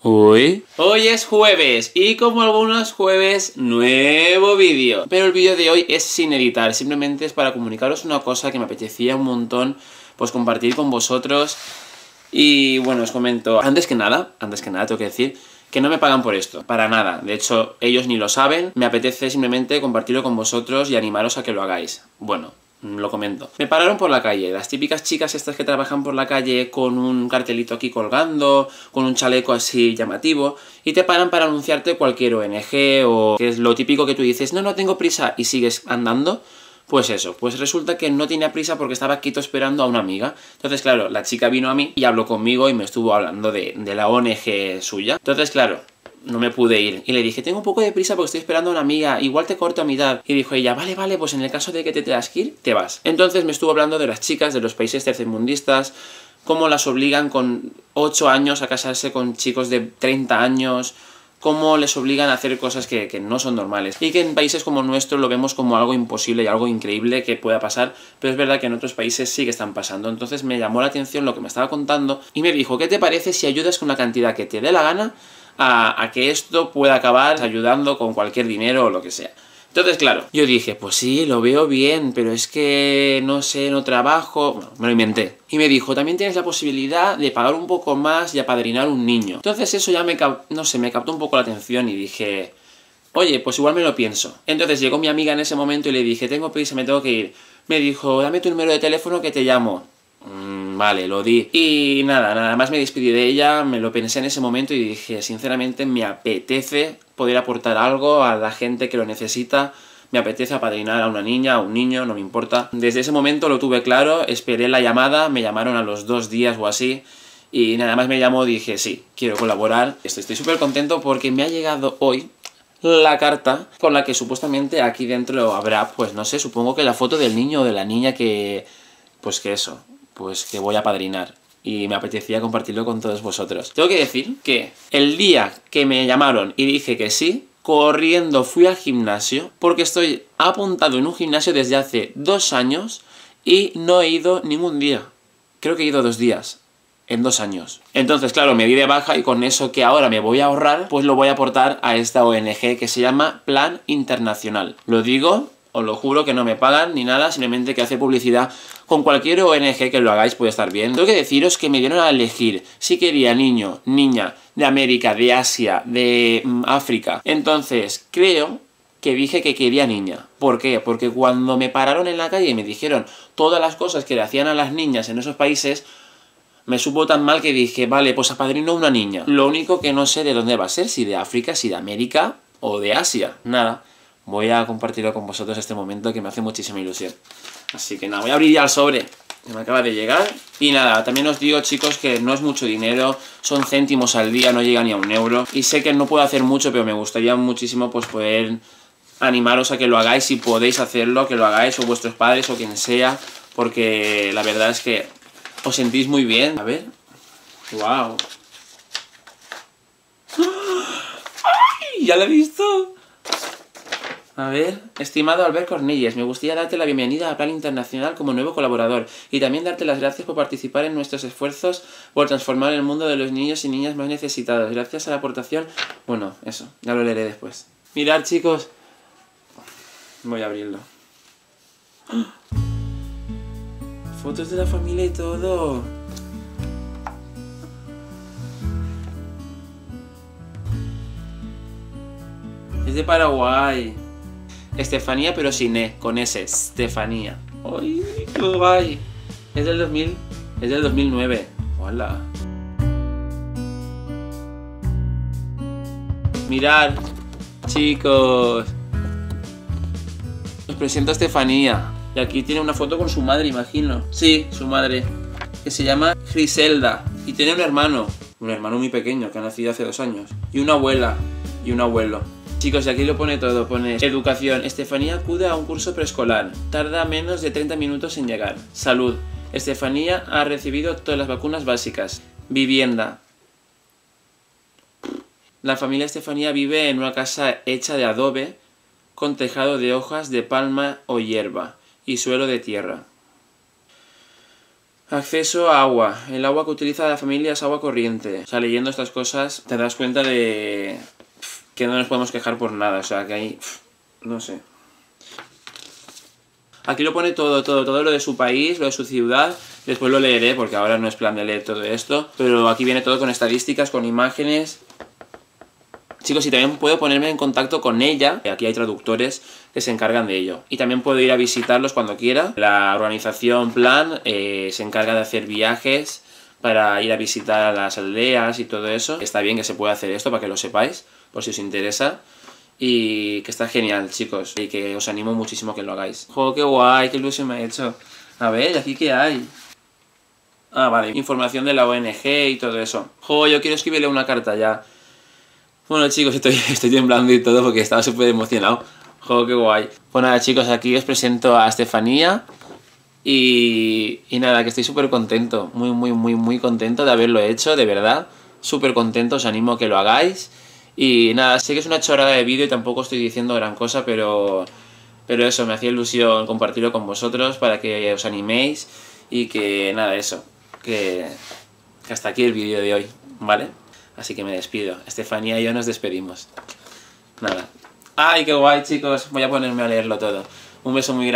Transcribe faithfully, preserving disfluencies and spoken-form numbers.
Uy. Hoy es jueves y como algunos jueves, nuevo vídeo. Pero el vídeo de hoy es sin editar, simplemente es para comunicaros una cosa que me apetecía un montón pues compartir con vosotros. Y bueno, os comento, antes que nada, antes que nada tengo que decir que no me pagan por esto, para nada. De hecho, ellos ni lo saben, me apetece simplemente compartirlo con vosotros y animaros a que lo hagáis. Bueno, lo comento. Me pararon por la calle, las típicas chicas estas que trabajan por la calle con un cartelito aquí colgando, con un chaleco así llamativo, y te paran para anunciarte cualquier O N G o que es lo típico que tú dices, no, no tengo prisa, y sigues andando. Pues eso, pues resulta que no tenía prisa porque estaba quieto esperando a una amiga. Entonces, claro, la chica vino a mí y habló conmigo y me estuvo hablando de, de la O N G suya. Entonces, claro, no me pude ir. Y le dije, tengo un poco de prisa porque estoy esperando a una amiga, igual te corto a mitad. Y dijo ella, vale, vale, pues en el caso de que te tengas que ir, te vas. Entonces me estuvo hablando de las chicas de los países tercermundistas, cómo las obligan con ocho años a casarse con chicos de treinta años, cómo les obligan a hacer cosas que, que no son normales. Y que en países como el nuestro lo vemos como algo imposible y algo increíble que pueda pasar, pero es verdad que en otros países sí que están pasando. Entonces me llamó la atención lo que me estaba contando y me dijo, ¿qué te parece si ayudas con una cantidad que te dé la gana a, a que esto pueda acabar ayudando con cualquier dinero o lo que sea? Entonces, claro, yo dije, pues sí, lo veo bien, pero es que no sé, no trabajo. Bueno, me lo inventé. Y me dijo, también tienes la posibilidad de pagar un poco más y apadrinar un niño. Entonces eso ya me, no sé, me captó un poco la atención y dije, oye, pues igual me lo pienso. Entonces llegó mi amiga en ese momento y le dije, tengo prisa, me tengo que ir. Me dijo, dame tu número de teléfono que te llamo. Mm, vale, lo di. Y nada, nada más me despedí de ella, me lo pensé en ese momento y dije, sinceramente me apetece poder aportar algo a la gente que lo necesita. Me apetece apadrinar a una niña, a un niño, no me importa. Desde ese momento lo tuve claro, esperé la llamada, me llamaron a los dos días o así. Y nada más me llamó, dije, sí, quiero colaborar. Estoy súper contento porque me ha llegado hoy la carta con la que supuestamente aquí dentro habrá, pues no sé, supongo que la foto del niño o de la niña que, pues que eso, pues que voy a apadrinar. Y me apetecía compartirlo con todos vosotros. Tengo que decir que el día que me llamaron y dije que sí, corriendo fui al gimnasio, porque estoy apuntado en un gimnasio desde hace dos años y no he ido ningún día. Creo que he ido dos días en dos años. Entonces, claro, me di de baja y con eso que ahora me voy a ahorrar, pues lo voy a aportar a esta O N G que se llama Plan Internacional. Lo digo, os lo juro que no me pagan ni nada, simplemente que hace publicidad. Con cualquier O N G que lo hagáis puede estar bien. Tengo que deciros que me dieron a elegir si quería niño, niña, de América, de Asia, de mm, África. Entonces, creo que dije que quería niña. ¿Por qué? Porque cuando me pararon en la calle y me dijeron todas las cosas que le hacían a las niñas en esos países, me supo tan mal que dije, vale, pues apadrino una niña. Lo único que no sé de dónde va a ser, si de África, si de América o de Asia. Nada. Voy a compartirlo con vosotros este momento que me hace muchísima ilusión. Así que nada, voy a abrir ya el sobre que me acaba de llegar. Y nada, también os digo, chicos, que no es mucho dinero, son céntimos al día, no llega ni a un euro. Y sé que no puedo hacer mucho, pero me gustaría muchísimo pues poder animaros a que lo hagáis, si podéis hacerlo, que lo hagáis, o vuestros padres, o quien sea, porque la verdad es que os sentís muy bien. A ver. ¡Wow! ¡Ay! ¿Ya lo he visto? A ver, estimado Albert Cornelles, me gustaría darte la bienvenida a Plan Internacional como nuevo colaborador y también darte las gracias por participar en nuestros esfuerzos por transformar el mundo de los niños y niñas más necesitados. Gracias a la aportación... Bueno, eso, ya lo leeré después. Mirad, chicos. Voy a abrirlo. ¡Oh! Fotos de la familia y todo. Es de Paraguay. Estefanía, pero sin E, con S. Estefanía. ¡Ay, qué guay! Es del dos mil... Es del dos mil nueve. ¡Hola! Mirad, chicos. Os presento a Estefanía. Y aquí tiene una foto con su madre, imagino. Sí, su madre. Que se llama Griselda. Y tiene un hermano. Un hermano muy pequeño, que ha nacido hace dos años. Y una abuela. Y un abuelo. Chicos, y aquí lo pone todo, pone educación. Estefanía acude a un curso preescolar. Tarda menos de treinta minutos en llegar. Salud. Estefanía ha recibido todas las vacunas básicas. Vivienda. La familia Estefanía vive en una casa hecha de adobe con tejado de hojas de palma o hierba y suelo de tierra. Acceso a agua. El agua que utiliza la familia es agua corriente. O sea, leyendo estas cosas te das cuenta de que no nos podemos quejar por nada. O sea, que hay... no sé. Aquí lo pone todo, todo, todo lo de su país, lo de su ciudad. Después lo leeré porque ahora no es plan de leer todo esto. Pero aquí viene todo con estadísticas, con imágenes. Chicos, y también puedo ponerme en contacto con ella. Aquí hay traductores que se encargan de ello. Y también puedo ir a visitarlos cuando quiera. La organización Plan eh, se encarga de hacer viajes para ir a visitar a las aldeas y todo eso. Está bien que se pueda hacer esto para que lo sepáis, por si os interesa. Y que está genial, chicos. Y que os animo muchísimo que lo hagáis. ¡Jo, qué guay! ¡Qué ilusión me ha hecho! A ver, ¿aquí qué hay? Ah, vale. Información de la O N G y todo eso. ¡Jo, yo quiero escribirle una carta ya! Bueno, chicos, estoy, estoy temblando y todo porque estaba súper emocionado. ¡Jo, qué guay! Pues nada, chicos, aquí os presento a Estefanía. Y, y nada, que estoy súper contento. Muy, muy, muy, muy contento de haberlo hecho, de verdad. Súper contento, os animo a que lo hagáis. Y nada, sé que es una chorrada de vídeo y tampoco estoy diciendo gran cosa, pero, pero eso, me hacía ilusión compartirlo con vosotros para que os animéis y que nada, eso, que, que hasta aquí el vídeo de hoy, ¿vale? Así que me despido. Estefanía y yo nos despedimos. Nada. ¡Ay, qué guay, chicos! Voy a ponerme a leerlo todo. Un beso muy grande.